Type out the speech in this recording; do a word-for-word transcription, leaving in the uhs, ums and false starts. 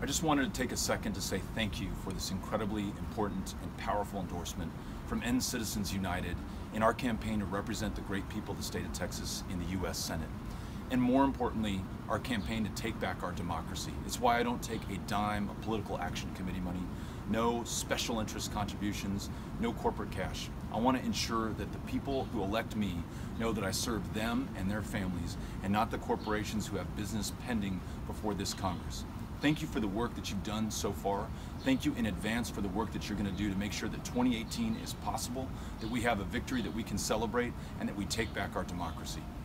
I just wanted to take a second to say thank you for this incredibly important and powerful endorsement from End Citizens United in our campaign to represent the great people of the state of Texas in the U S Senate. And more importantly, our campaign to take back our democracy. It's why I don't take a dime of political action committee money, no special interest contributions, no corporate cash. I want to ensure that the people who elect me know that I serve them and their families and not the corporations who have business pending before this Congress. Thank you for the work that you've done so far. Thank you in advance for the work that you're going to do to make sure that twenty eighteen is possible, that we have a victory that we can celebrate, and that we take back our democracy.